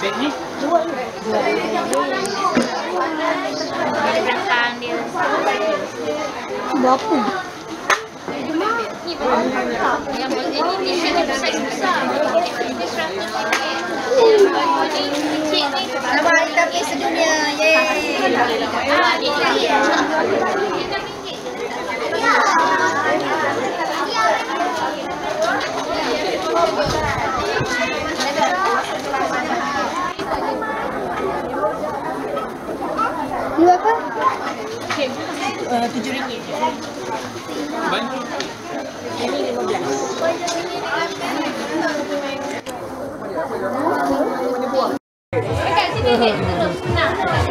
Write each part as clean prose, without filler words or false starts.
Beg ni? Belakang dia. Berapa? Yang ini dia saiz besar. Ini 100 ringgit. Ini kecil ni. Nampak kita pergi sedunia. Yeay. Ini apa? RM7. Bantu. Ini 15. Dekat sini ni terus senang.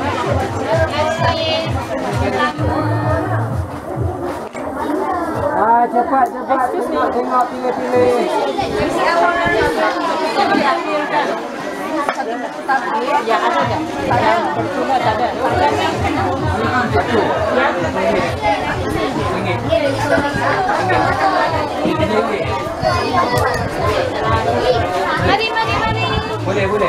Cepat. Tengok pilih. Ya ada tak? Yang bercuma tak ada. Mari. Boleh.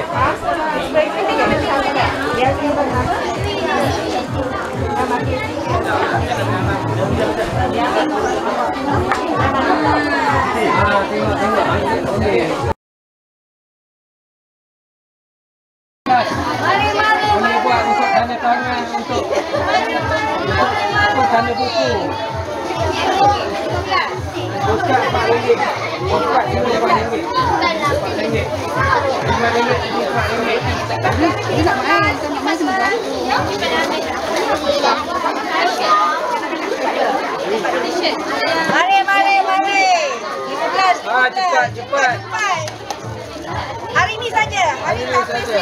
Boleh buat untuk tanda tangan untuk tanda buku. Buka RM4. Buka RM4. RM4. Ini nak main. Kau nak main sebentar? Mari. 15. Cepat. Hari ni saja. Hari ni saja.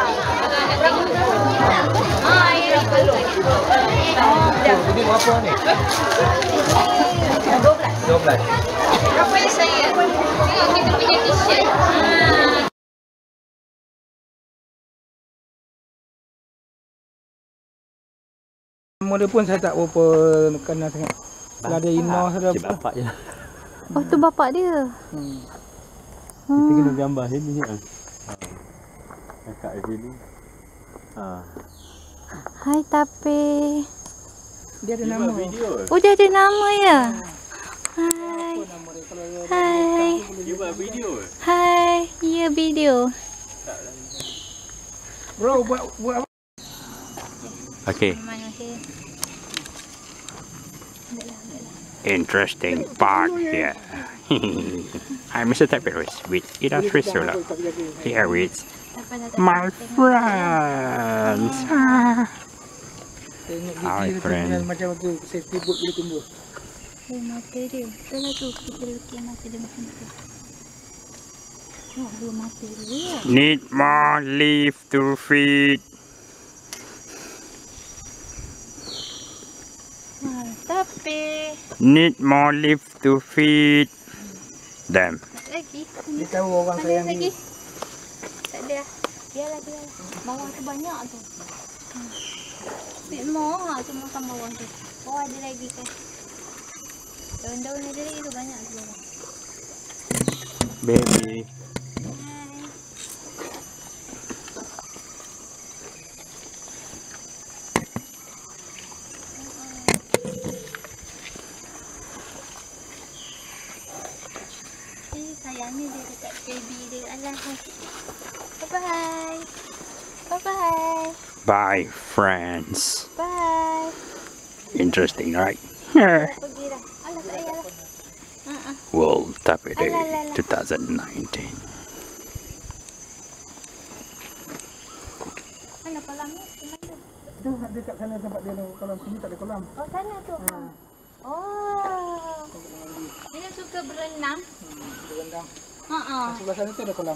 Ini berapa ni? 12. Berapa ni saya? Tengok kita punya t-shirt. Mula pun saya tak berapa kenal sangat. Kalau ada Ino sudah Bapak je. Oh, tu bapak dia. Kita kena gambar sini kan. Kakak di sini. Hai Tape. dia ada nama. Oh, dia ada nama ya? Hai. Dia buat video. Hai. Ya, video. Bro, buat apa? Okay. Interesting part here. I'm Mr. Tapirus with Industry Solar. Here with my friends. Hi friends. Macam tu safety boot boleh tumbuh. Mata dia. Itulah tu. Kita lukis mata dia macam tu. Tengok dua mata dia. Need more leaf to feed. Tape. Need more leaf to feed them. Lagi. Dia tahu orang sayang Lagi. dia. Tak ada. Biarlah. Bawah tu banyak tu. Bit more tu makan bawah tu. Bawah ada lagi kan. Daun-daun ada lagi tu banyak tu bawah. Baby. Sayangnya dia dekat baby dia. Alah. Bye-bye. Bye-bye. Bye friends. Bye. Interesting, right? Pergi dah. Alah, tak payah lah. World Tapir Day Alah. 2019. Mana kolam ni? Tu dekat sana tempat dia kolam, sini tak ada kolam. Oh, sana tu. Oh. Dia suka berenang. Berendam. Sebelah sana tu ada kolam.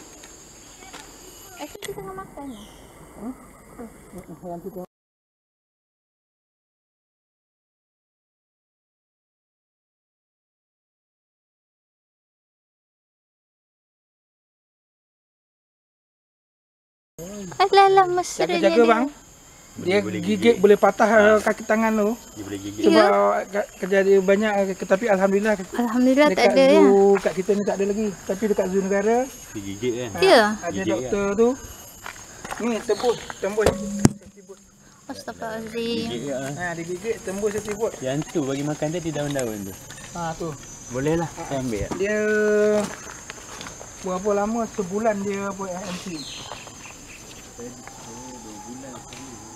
Kita tengah makan lah. Yang tu tengok. Alah, mesra dia. Jaga bang. Dia gigit boleh patah kaki tangan tu. Dia boleh gigit. Sebab kejadian banyak, tapi alhamdulillah Alhamdulillah tak dekat ada zoo ya. kat kita ni tak ada lagi. Tapi dekat zoo negara Dia gigit kan? Ya. ada Gigit doktor tu Ni tembus setibut. Astagfirullahaladzim. Gigit ke, Ha, digigit tembus setibut. Yang tu bagi makan tadi daun-daun tu. Ha tu. Boleh lah. Saya ambil. Dia berapa lama? Sebulan dia buat MC.